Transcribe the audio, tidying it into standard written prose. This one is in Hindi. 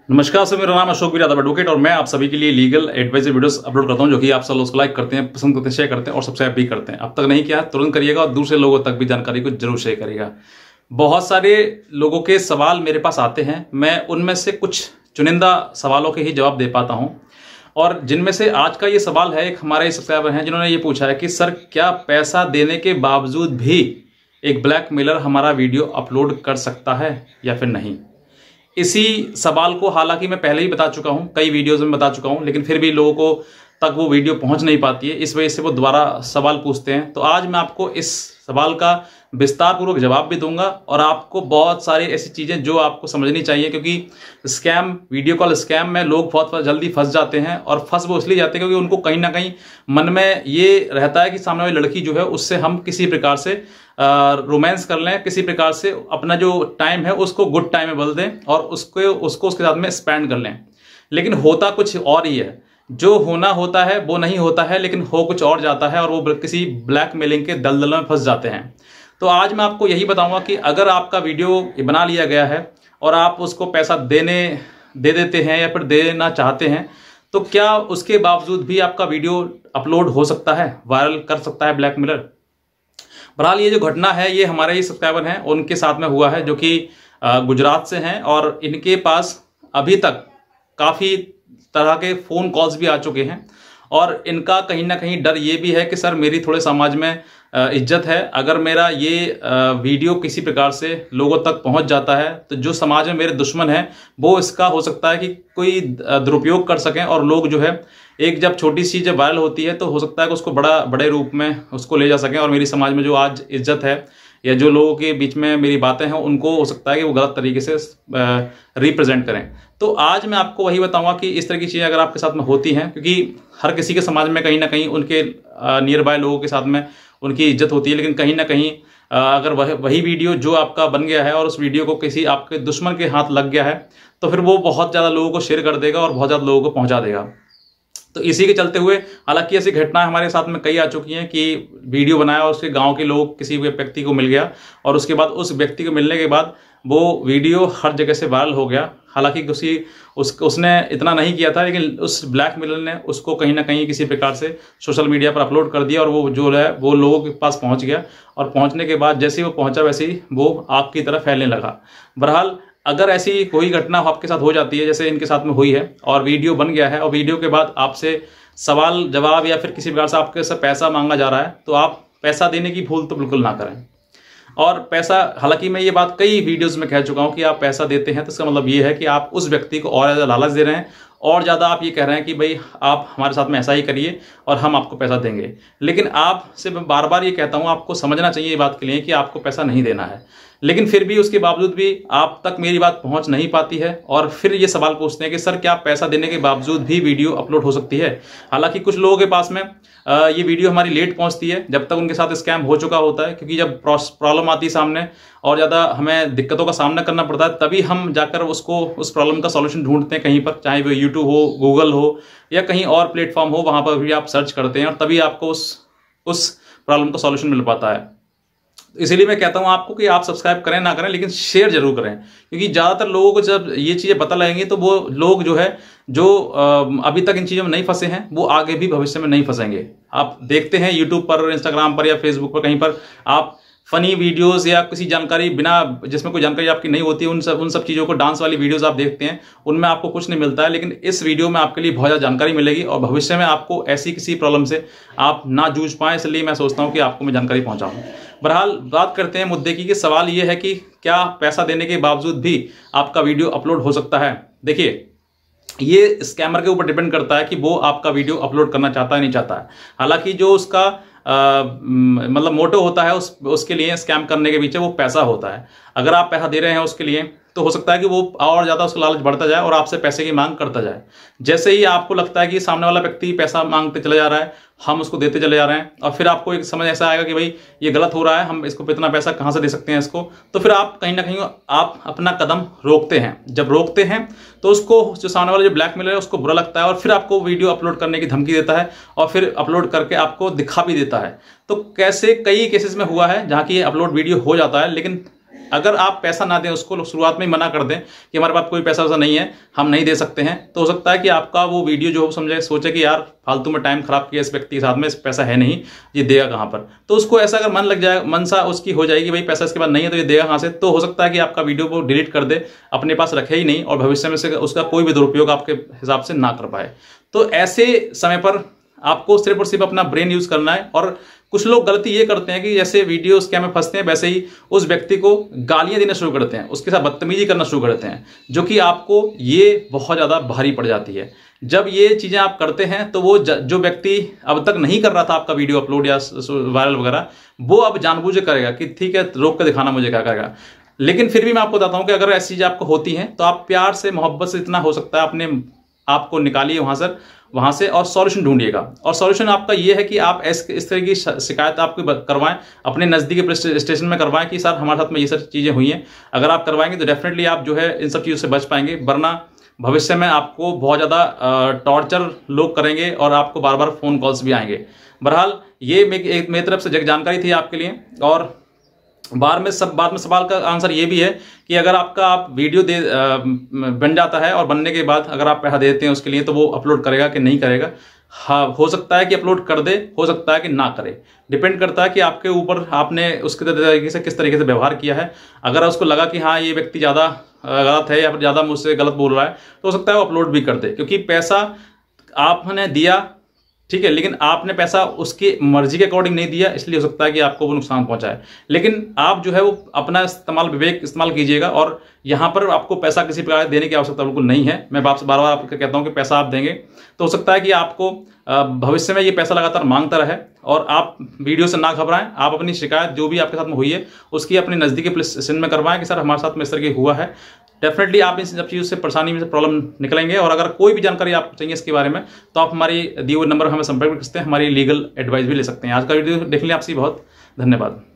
नमस्कार सर, मेरा नाम अशोक यादव एडवोकेट और मैं आप सभी के लिए लीगल एडवाइजरी वीडियोस अपलोड करता हूं, जो कि आप सब उसको लाइक करते हैं, पसंद करते हैं, शेयर करते हैं और सब्सक्राइब भी करते हैं। अब तक नहीं किया तुरंत करिएगा और दूसरे लोगों तक भी जानकारी को जरूर शेयर करिएगा। बहुत सारे लोगों के सवाल मेरे पास आते हैं, मैं उनमें से कुछ चुनिंदा सवालों के ही जवाब दे पाता हूँ। और जिनमें से आज का ये सवाल है, एक हमारे सब्सक्राइबर हैं जिन्होंने ये पूछा है कि सर, क्या पैसा देने के बावजूद भी एक ब्लैकमेलर हमारा वीडियो अपलोड कर सकता है या फिर नहीं। इसी सवाल को हालांकि मैं पहले ही बता चुका हूं, कई वीडियोस में बता चुका हूं, लेकिन फिर भी लोगों को तक वो वीडियो पहुंच नहीं पाती है, इस वजह से वो दोबारा सवाल पूछते हैं। तो आज मैं आपको इस सवाल का विस्तार पूर्वक जवाब भी दूंगा और आपको बहुत सारी ऐसी चीजें जो आपको समझनी चाहिए, क्योंकि स्कैम, वीडियो कॉल स्कैम में लोग बहुत जल्दी फंस जाते हैं। और फंस वो इसलिए जाते हैं क्योंकि उनको कहीं ना कहीं मन में ये रहता है कि सामने वाली लड़की जो है उससे हम किसी प्रकार से रोमांस कर लें, किसी प्रकार से अपना जो टाइम है उसको गुड टाइम में बदल दें और उसको उसके साथ में स्पेंड कर लें। लेकिन होता कुछ और ही है, जो होना होता है वो नहीं होता है, लेकिन हो कुछ और जाता है और वो किसी ब्लैकमेलिंग के दलदल में फंस जाते हैं। तो आज मैं आपको यही बताऊंगा कि अगर आपका वीडियो बना लिया गया है और आप उसको पैसा दे देते हैं या फिर देना चाहते हैं, तो क्या उसके बावजूद भी आपका वीडियो अपलोड हो सकता है, वायरल कर सकता है ब्लैकमेलर। बहरहाल ये जो घटना है ये हमारे ही सब्सक्राइबर हैं उनके साथ में हुआ है, जो कि गुजरात से हैं और इनके पास अभी तक काफ़ी तरह के फ़ोन कॉल्स भी आ चुके हैं। और इनका कहीं ना कहीं डर ये भी है कि सर, मेरी थोड़े समाज में इज्जत है, अगर मेरा ये वीडियो किसी प्रकार से लोगों तक पहुंच जाता है तो जो समाज में मेरे दुश्मन हैं वो इसका हो सकता है कि कोई दुरुपयोग कर सकें और लोग जो है, एक जब छोटी सी जब वायरल होती है तो हो सकता है कि उसको बड़े रूप में उसको ले जा सकें और मेरी समाज में जो आज इज्जत है या जो लोगों के बीच में मेरी बातें हैं उनको हो सकता है कि वो गलत तरीके से रिप्रेजेंट करें। तो आज मैं आपको वही बताऊंगा कि इस तरह की चीज़ें अगर आपके साथ में होती हैं, क्योंकि हर किसी के समाज में कहीं ना कहीं उनके नियर बाय लोगों के साथ में उनकी इज्जत होती है, लेकिन कहीं ना कहीं अगर वही वीडियो जो आपका बन गया है और उस वीडियो को किसी आपके दुश्मन के हाथ लग गया है तो फिर वो बहुत ज़्यादा लोगों को शेयर कर देगा और बहुत ज़्यादा लोगों को पहुंचा देगा। तो इसी के चलते हुए हालांकि ऐसी घटनाएं हमारे साथ में कई आ चुकी हैं कि वीडियो बनाया और उसके गांव के लोग किसी व्यक्ति को मिल गया और उसके बाद उस व्यक्ति को मिलने के बाद वो वीडियो हर जगह से वायरल हो गया। हालांकि उसने इतना नहीं किया था, लेकिन उस ब्लैकमेलर ने उसको कहीं ना कहीं किसी प्रकार से सोशल मीडिया पर अपलोड कर दिया और वो जो है वो लोगों के पास पहुंच गया और पहुंचने के बाद जैसे ही वो पहुंचा वैसे ही वो आग की तरह फैलने लगा। बहरहाल अगर ऐसी कोई घटना आपके साथ हो जाती है जैसे इनके साथ में हुई है और वीडियो बन गया है और वीडियो के बाद आपसे सवाल जवाब या फिर किसी प्रकार से आपके से पैसा मांगा जा रहा है, तो आप पैसा देने की भूल तो बिल्कुल ना करें। और पैसा, हालांकि मैं ये बात कई वीडियोस में कह चुका हूं कि आप पैसा देते हैं तो इसका मतलब ये है कि आप उस व्यक्ति को और ज़्यादा लालच दे रहे हैं और ज़्यादा आप ये कह रहे हैं कि भाई आप हमारे साथ में ऐसा ही करिए और हम आपको पैसा देंगे। लेकिन आपसे मैं बार बार ये कहता हूँ, आपको समझना चाहिए ये बात के लिए कि आपको पैसा नहीं देना है, लेकिन फिर भी उसके बावजूद भी आप तक मेरी बात पहुंच नहीं पाती है और फिर ये सवाल पूछते हैं कि सर, क्या पैसा देने के बावजूद भी वीडियो अपलोड हो सकती है। हालांकि कुछ लोगों के पास में ये वीडियो हमारी लेट पहुंचती है जब तक उनके साथ स्कैम हो चुका होता है, क्योंकि जब प्रॉब्लम आती है सामने और ज़्यादा हमें दिक्कतों का सामना करना पड़ता है तभी हम जाकर उस प्रॉब्लम का सॉल्यूशन ढूंढते हैं कहीं पर, चाहे वो यूट्यूब हो, गूगल हो या कहीं और प्लेटफॉर्म हो, वहाँ पर भी आप सर्च करते हैं और तभी आपको उस प्रॉब्लम का सॉल्यूशन मिल पाता है। इसीलिए मैं कहता हूं आपको कि आप सब्सक्राइब करें ना करें, लेकिन शेयर जरूर करें, क्योंकि ज़्यादातर लोगों को जब ये चीज़ें पता लगेंगी तो वो लोग जो है जो अभी तक इन चीज़ों में नहीं फंसे हैं वो आगे भी भविष्य में नहीं फंसेंगे। आप देखते हैं यूट्यूब पर, इंस्टाग्राम पर या फेसबुक पर कहीं पर आप फनी वीडियोस या किसी जानकारी बिना जिसमें कोई जानकारी आपकी नहीं होती है उन सब चीज़ों को, डांस वाली वीडियोस आप देखते हैं, उनमें आपको कुछ नहीं मिलता है। लेकिन इस वीडियो में आपके लिए बहुत ज़्यादा जानकारी मिलेगी और भविष्य में आपको ऐसी किसी प्रॉब्लम से आप ना जूझ पाएं, इसलिए मैं सोचता हूँ कि आपको मैं जानकारी पहुँचाऊँ। बहरहाल बात करते हैं मुद्दे की कि सवाल ये है कि क्या पैसा देने के बावजूद भी आपका वीडियो अपलोड हो सकता है। देखिए, ये स्कैमर के ऊपर डिपेंड करता है कि वो आपका वीडियो अपलोड करना चाहता है नहीं चाहता है। हालांकि जो उसका मतलब मोटो होता है उसके लिए स्कैम करने के पीछे वो पैसा होता है। अगर आप पैसा दे रहे हैं उसके लिए तो हो सकता है कि वो और ज़्यादा उसका लालच बढ़ता जाए और आपसे पैसे की मांग करता जाए। जैसे ही आपको लगता है कि सामने वाला व्यक्ति पैसा मांगते चले जा रहा है, हम उसको देते चले जा रहे हैं और फिर आपको एक समझ ऐसा आएगा कि भाई ये गलत हो रहा है, हम इसको इतना पैसा कहाँ से दे सकते हैं इसको, तो फिर आप कहीं ना कहीं आप अपना कदम रोकते हैं। जब रोकते हैं तो उसको जो सामने वाला जो ब्लैकमेलर है उसको बुरा लगता है और फिर आपको वीडियो अपलोड करने की धमकी देता है और फिर अपलोड करके आपको दिखा भी देता है। तो कैसे कई केसेस में हुआ है जहाँ की ये अपलोड वीडियो हो जाता है, लेकिन अगर आप पैसा ना दें, उसको शुरुआत में ही मना कर दें कि हमारे पास कोई पैसा वैसा नहीं है, हम नहीं दे सकते हैं, तो हो सकता है कि आपका वो वीडियो जो समझे सोचे कि यार फालतू में टाइम खराब किया इस व्यक्ति के साथ में, इस पैसा है नहीं, ये देगा कहाँ पर। तो उसको ऐसा अगर मन लग जाए, मनसा उसकी हो जाएगी भाई पैसा इसके बाद नहीं है तो ये देगा कहाँ से, तो हो सकता है कि आपका वीडियो को डिलीट कर दे, अपने पास रखे ही नहीं और भविष्य में से उसका कोई भी दुरुपयोग आपके हिसाब से ना कर पाए। तो ऐसे समय पर आपको सिर्फ और सिर्फ अपना ब्रेन यूज करना है। और कुछ लोग गलती ये करते हैं कि जैसे वीडियो स्कैम में फंसते हैं वैसे ही उस व्यक्ति को गालियां देना शुरू करते हैं, उसके साथ बदतमीजी करना शुरू कर देते हैं, जो कि आपको ये बहुत ज़्यादा भारी पड़ जाती है। जब ये चीज़ें आप करते हैं तो वो जो व्यक्ति अब तक नहीं कर रहा था आपका वीडियो अपलोड या वायरल वगैरह, वो अब जानबूझ के करेगा कि ठीक है रोक के दिखाना मुझे क्या करेगा। लेकिन फिर भी मैं आपको बताता हूँ कि अगर ऐसी चीज़ आपको होती है तो आप प्यार से मोहब्बत से इतना हो सकता है अपने आपको निकालिए वहाँ से और सॉल्यूशन ढूंढिएगा। और सॉल्यूशन आपका ये है कि आप इस तरह की शिकायत आपको करवाएं, अपने नज़दीकी पुलिस स्टेशन में करवाएं कि सर हमारे साथ में ये सब चीज़ें हुई हैं। अगर आप करवाएंगे तो डेफिनेटली आप जो है इन सब चीज़ों से बच पाएंगे, वरना भविष्य में आपको बहुत ज़्यादा टॉर्चर लोग करेंगे और आपको बार बार फ़ोन कॉल्स भी आएंगे। बहरहाल ये मेरी तरफ से जानकारी थी आपके लिए। और बाद में सवाल का आंसर ये भी है कि अगर आप वीडियो बन जाता है और बनने के बाद अगर आप पैसा देते हैं उसके लिए, तो वो अपलोड करेगा कि नहीं करेगा। हाँ, हो सकता है कि अपलोड कर दे, हो सकता है कि ना करे, डिपेंड करता है कि आपके ऊपर आपने उसके तरीके से किस तरीके से व्यवहार किया है। अगर उसको लगा कि हाँ ये व्यक्ति ज़्यादा गलत है या फिर ज़्यादा मुझसे गलत बोल रहा है, तो हो सकता है वो अपलोड भी कर दे, क्योंकि पैसा आपने दिया ठीक है, लेकिन आपने पैसा उसकी मर्जी के अकॉर्डिंग नहीं दिया, इसलिए हो सकता है कि आपको वो नुकसान पहुंचाए। लेकिन आप जो है वो अपना विवेक इस्तेमाल कीजिएगा। और यहाँ पर आपको पैसा किसी प्रकार देने की आवश्यकता बिल्कुल नहीं है। मैं आपसे बार बार आपको कहता हूँ कि पैसा आप देंगे तो हो सकता है कि आपको भविष्य में ये पैसा लगातार मांगता रहे। और आप वीडियो से ना घबराएं, आप अपनी शिकायत जो भी आपके साथ में हुई है उसकी अपनी नज़दीकी पुलिस स्टेशन में करवाएं कि सर हमारे साथ में इस तरह की हुआ है। डेफिनेटली आप इन सब चीज़ों से परेशानी में से प्रॉब्लम निकलेंगे। और अगर कोई भी जानकारी आपको चाहिए इसके बारे में तो आप हमारी दिए हुए नंबर हमें संपर्क कर सकते हैं, हमारी लीगल एडवाइस भी ले सकते हैं। आज का वीडियो देखने आपसे बहुत धन्यवाद।